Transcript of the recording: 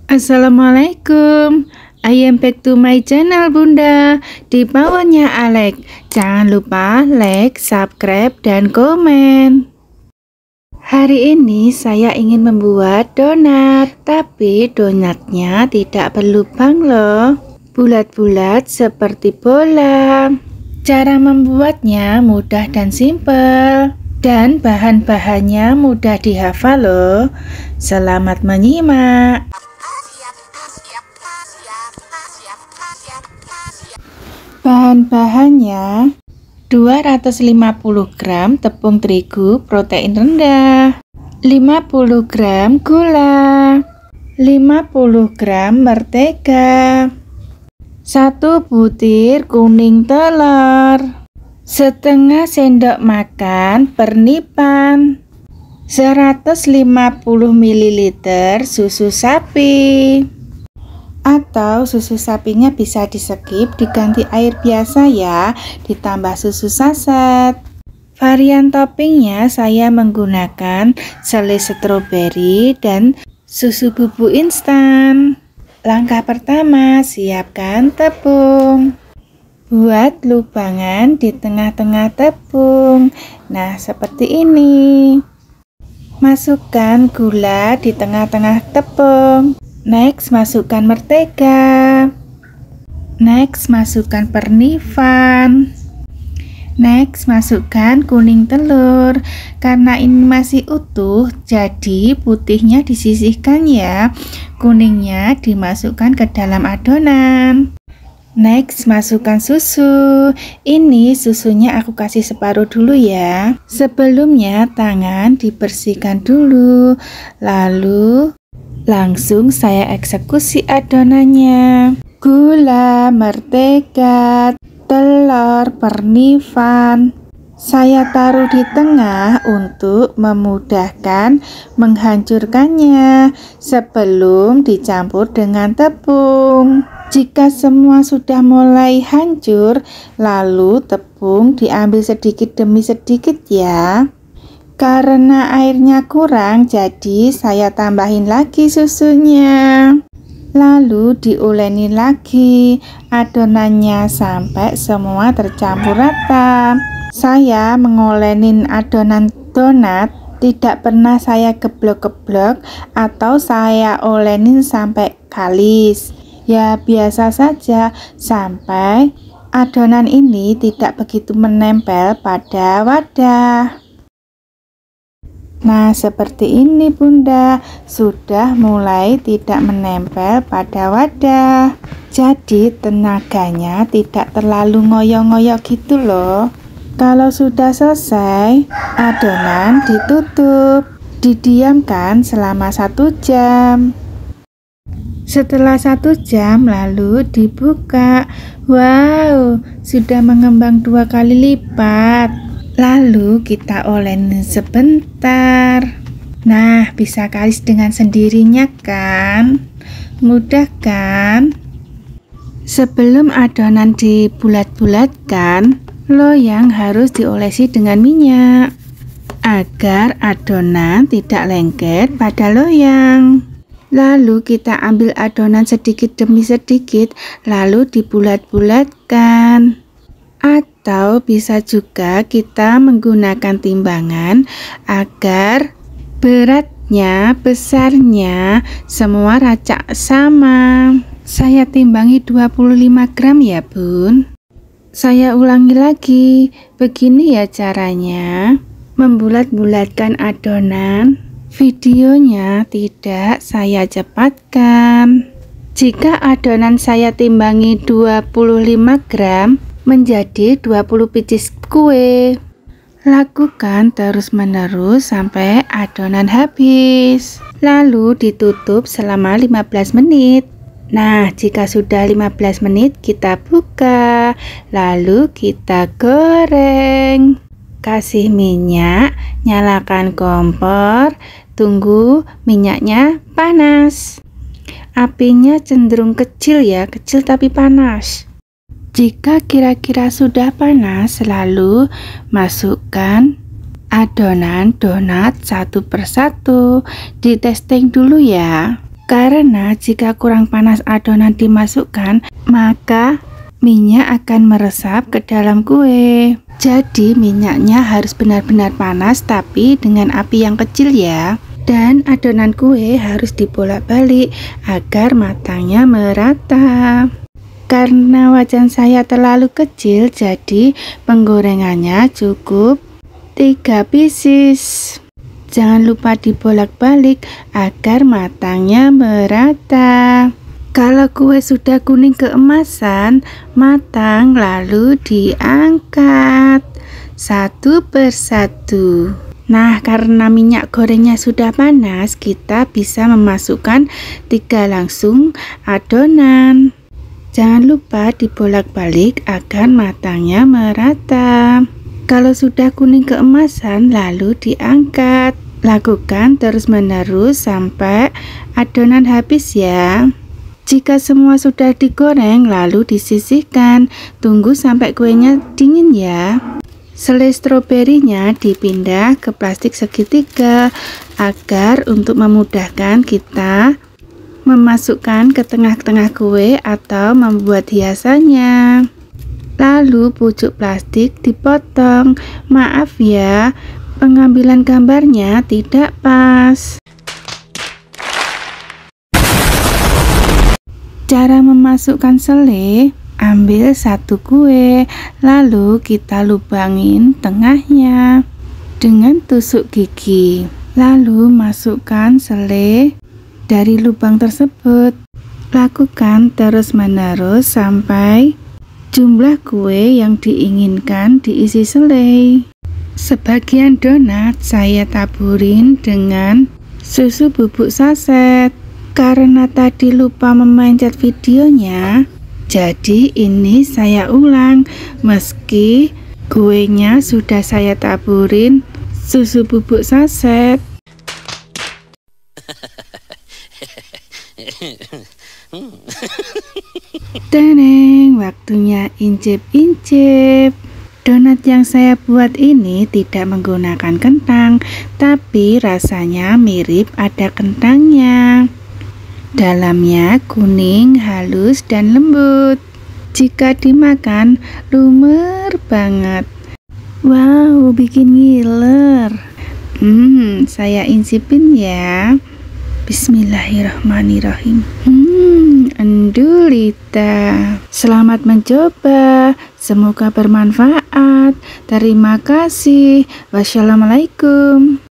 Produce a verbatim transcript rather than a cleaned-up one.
Assalamualaikum, I am back to my channel Bunda, di bawahnya Alex. Jangan lupa like, subscribe, dan komen. Hari ini saya ingin membuat donat, tapi donatnya tidak berlubang loh, bulat-bulat seperti bola. Cara membuatnya mudah dan simpel, dan bahan-bahannya mudah dihafal loh. Selamat menyimak. Bahan-bahannya: dua ratus lima puluh gram tepung terigu protein rendah, lima puluh gram gula, lima puluh gram mentega, satu butir kuning telur, setengah sendok makan pernipan, seratus lima puluh mililiter susu sapi. Atau susu sapinya bisa di skip, diganti air biasa ya, ditambah susu saset. Varian toppingnya saya menggunakan selai stroberi dan susu bubuk instan. Langkah pertama, siapkan tepung. Buat lubangan di tengah-tengah tepung. Nah, seperti ini. Masukkan gula di tengah-tengah tepung. Next, masukkan mentega. Next, masukkan pernipan. Next, masukkan kuning telur. Karena ini masih utuh, jadi putihnya disisihkan ya. Kuningnya dimasukkan ke dalam adonan. Next, masukkan susu. Ini susunya aku kasih separuh dulu ya. Sebelumnya tangan dibersihkan dulu. Lalu langsung saya eksekusi adonannya. Gula, mentega, telur, pernipan saya taruh di tengah untuk memudahkan menghancurkannya sebelum dicampur dengan tepung. Jika semua sudah mulai hancur, lalu tepung diambil sedikit demi sedikit ya. Karena airnya kurang, jadi saya tambahin lagi susunya. Lalu diuleni lagi adonannya sampai semua tercampur rata. Saya mengolenin adonan donat, tidak pernah saya geblok-geblok atau saya olenin sampai kalis. Ya biasa saja sampai adonan ini tidak begitu menempel pada wadah. Nah, seperti ini Bunda, sudah mulai tidak menempel pada wadah. Jadi tenaganya tidak terlalu ngoyo-ngoyo gitu loh. Kalau sudah selesai, adonan ditutup, didiamkan selama satu jam. Setelah satu jam lalu dibuka. Wow, sudah mengembang dua kali lipat. Lalu kita olenin sebentar. Nah, bisa kalis dengan sendirinya kan? Mudah kan? Sebelum adonan dibulat-bulatkan, loyang harus diolesi dengan minyak agar adonan tidak lengket pada loyang. Lalu kita ambil adonan sedikit demi sedikit, lalu dibulat-bulatkan. Atau bisa juga kita menggunakan timbangan agar beratnya, besarnya semua racak sama. Saya timbangi dua puluh lima gram ya Bun. Saya ulangi lagi. Begini ya caranya membulat-bulatkan adonan. Videonya tidak saya cepatkan. Jika adonan saya timbangi dua puluh lima gram menjadi dua puluh biji kue. Lakukan terus-menerus sampai adonan habis. Lalu ditutup selama lima belas menit. Nah, jika sudah lima belas menit kita buka. Lalu kita goreng. Kasih minyak, nyalakan kompor, tunggu minyaknya panas. Apinya cenderung kecil ya, kecil tapi panas. Jika kira-kira sudah panas, lalu masukkan adonan donat satu persatu, di testing dulu ya. Karena jika kurang panas adonan dimasukkan, maka minyak akan meresap ke dalam kue. Jadi minyaknya harus benar-benar panas tapi dengan api yang kecil ya. Dan adonan kue harus dibolak-balik agar matangnya merata. Karena wajan saya terlalu kecil, jadi penggorengannya cukup tiga pieces. Jangan lupa dibolak-balik agar matangnya merata. Kalau kue sudah kuning keemasan, matang, lalu diangkat satu persatu. Nah, karena minyak gorengnya sudah panas, kita bisa memasukkan tiga langsung adonan. Jangan lupa dibolak-balik agar matangnya merata. Kalau sudah kuning keemasan, lalu diangkat. Lakukan terus-menerus sampai adonan habis ya. Jika semua sudah digoreng, lalu disisihkan. Tunggu sampai kuenya dingin ya. Selai stroberinya dipindah ke plastik segitiga agar untuk memudahkan kita memasukkan ke tengah-tengah kue atau membuat hiasannya. Lalu pucuk plastik dipotong. Maaf ya, pengambilan gambarnya tidak pas. Cara memasukkan selai: ambil satu kue, lalu kita lubangin tengahnya dengan tusuk gigi. Lalu masukkan selai dari lubang tersebut. Lakukan terus-menerus sampai jumlah kue yang diinginkan diisi selai. Sebagian donat saya taburin dengan susu bubuk saset. Karena tadi lupa memencet videonya, jadi ini saya ulang. Meski kuenya sudah saya taburin susu bubuk saset. Teneng, waktunya incip-incip. Donat yang saya buat ini tidak menggunakan kentang, tapi rasanya mirip ada kentangnya. Dalamnya kuning, halus, dan lembut. Jika dimakan, lumer banget. Wow, bikin ngiler. Hmm, saya incipin ya. Bismillahirrahmanirrahim. Hmm, endulita. Selamat mencoba. Semoga bermanfaat. Terima kasih. Wassalamualaikum.